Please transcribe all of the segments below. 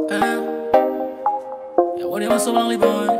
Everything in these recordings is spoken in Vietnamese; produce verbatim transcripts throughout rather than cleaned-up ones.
Uh, yeah, what am I so lonely, boy?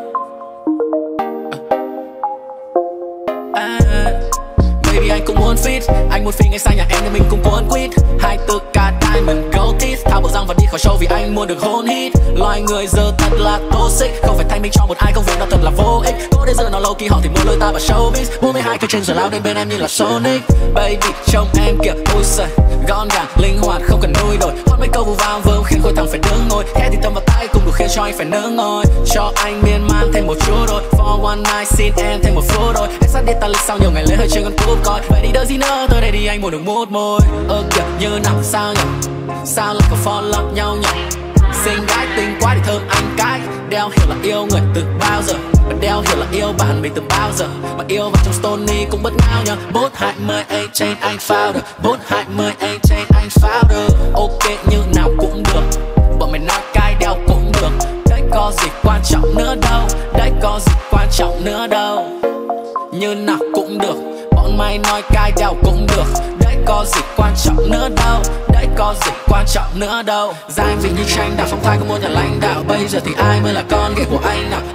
Uh, uh, baby anh cũng muốn fit, anh muốn phi ngay sang nhà em để mình cùng cuốn quýt. Hai từ cả diamond gold teeth, tháo bộ răng và đi khỏi show vì anh muốn được hôn hít. Loài người giờ thật là toxic, không phải thay mình cho một ai, công việc nó thật là vô ích. Có đến giờ nó lâu kỳ họ thì muốn lôi ta vào showbiz. bốn mươi hai cây trên giờ lao đến bên em như là Sonic. Baby trông em kìa, ôi giời, gọn gàng, linh hoạt, không cần nuôi đổi. Hot mấy câu vu vang vơm khiến khối thằng phải đứng ngồi. Khẽ thì tâm vào tay cùng đủ khiến cho anh phải nướng ngồi. Cho anh miên man thêm một chút rồi. For one night xin em thêm một phút rồi. Em sắp đi ta lịch sau nhiều ngày lấy hơi chơi con cúp coi. Vậy thì đợi gì nữa, tới đây đi anh muốn được mút môi. Ơ kìa như nào sao nhỉ? Sao lại còn follow nhau nhỉ? Xinh gái tinh quá thì thơm anh cái. Đeo hiểu là yêu người từ bao giờ, mà đeo hiểu là yêu bạn mình từ bao giờ. Mà yêu vào trong Stony cũng bất ngao nhờ. Bốn hai mươi A trên anh founder, bốn hai mươi A trên anh founder. Ok như nào cũng được, bọn mày nói cái đeo cũng được. Đấy có gì quan trọng nữa đâu, đấy có gì quan trọng nữa đâu. Như nào cũng được, bọn mày nói cái đeo cũng được. Đấy có gì quan trọng nữa đâu, đấy có gì quan trọng nữa đâu. Da em vị như tranh đào, phong thái của một nhà lãnh đạo. Bây giờ thì ai mới là con ghẻ của anh nào?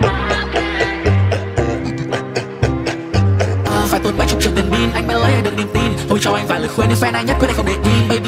À, phải tốn mấy chục triệu tiền pin anh mới lấy được niềm tin. Thôi cho anh vài lời khuyên đến fan anh nhất quyết định không để im baby.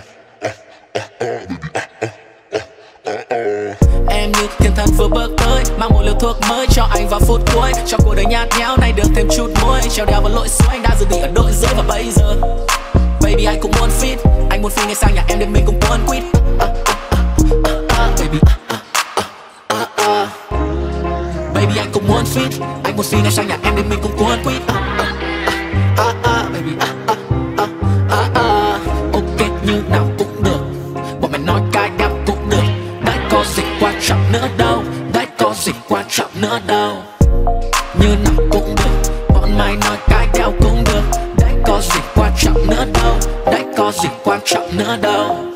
Em như thiên thần vừa bước tới, mang một liều thuốc mới cho anh vào phút cuối. Cho cuộc đời nhạt nhẽo này được thêm chút muối. Treo đèo vào lội suối anh đã dự định ở đội dưới và bây giờ baby anh cũng muốn fit, anh muốn phi ngay sang nhà em để mình cùng cuốn quýt. uh, uh, uh, uh, uh, Baby uh, uh, uh, uh. Baby anh cũng muốn fit, anh muốn phi ngay sang nhà em để mình cùng cuốn quýt. uh, uh, uh, uh, uh, Baby uh, uh, uh, uh, uh. Ok như nào cũng được, bọn mày nói cái đáp cũng được. Đấy có gì quan trọng nữa đâu, đấy có gì quan trọng nữa đâu. Như nào cũng được, bọn mày nói cái đeo cũng được. Đấy có gì quan trọng nữa đâu, đấy có gì quan trọng nữa đâu.